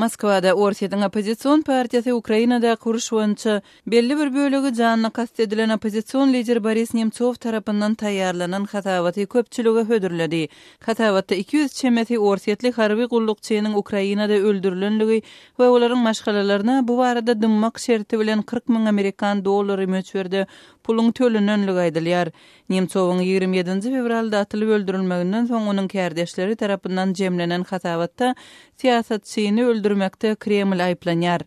Moskwada Orsýetiň oppozision partiýasy Ukrainadaky uruş boýunça belli bir bölegi janyna kast edilen oppozision lideri Boris Nemtsow tarapyndan taýýarlanan hasabaty köpçülige hödürledi. Hasabatda 200 çemeti Orsýetlik harby gullukçynyň Ukrainada öldürilenligi we olaryň maşgalalaryna bu barada dymmak şerti bilen 40 000 Amerikan dollary möçberde pulun tölenenligi aýdylýar. Nemtsowyň 27 fevralda atylyp öldürilmeginden soň onuň kärdeşleri tarapyndan jemlenen hasabatda siýasatçyny öldürmekde Kreml aýplanýar.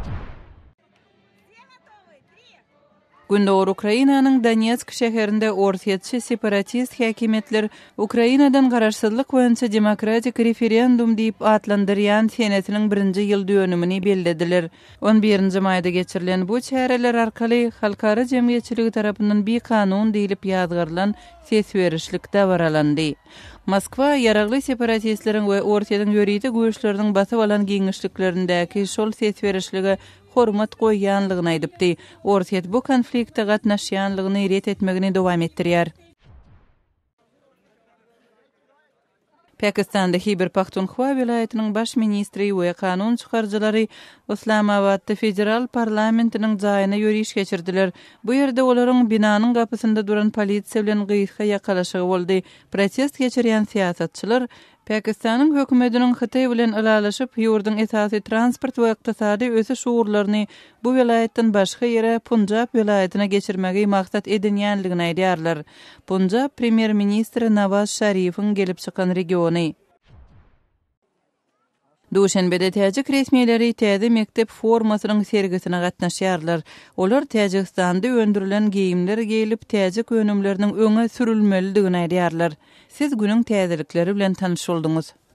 Gündor Ukrainanyň Donetsk şäherinde Orsýetçi separatist häkimetler Ukrainadan garaşsyzlyk boýunça demokratik referendum diýip atlandyrýan senetiniň 1-nji ýyl dönümini bellediler. 11-nji maýda geçirilen bu çäreler arkaly halkara jemgyýetçiligi tarapyndan bir kanun diýilip ýazgyrylan sesberişlik dawralandy. Moskwa yaragly separatistleriň we Orsýetiň ýöriýdi güýçleriniň basyp alan giňişliklerindäki şol sesberişlige hormat goýýanlygyny aýdypdy. Orsýet bu konfliktde gatnaşýanlygyny ret etmegini dowam etdirýär. Pakistanda Hyber Pahtunkhwa welaýatynyň baş ministri we kanunçykaryjylary Yslamabatda federal parlamentiniň jaýyna ýöriş geçirdiler. Bu ýerde olaryň binanyň gapysynda duran polisiýa bilen gyýyşga ýakalaşygy boldy. Protest geçirýän siýasatçylar Pakistanyň hökümetiniň Hytaý bilen alalaşyp ýurduň esasy transport we ykdysady ösüş uğurlaryny bu welaýatdan başga ýere Punjab welaýatyna geçirmegi maksat edinýänligini aýdýarlar. Punjab premier ministri Nawaz Şerifiň gelip çykan regiony. Duşanbede täjik resmiýetleri täze mektep formasynyň sergisine gatnaşýarlar. Olar Täjikistanda öndürilen giyimler giyilip täjik önümleriniň öňe sürülmelidigini aýdýarlar. Siz günüň täzelikleri bilen tanışyldynız.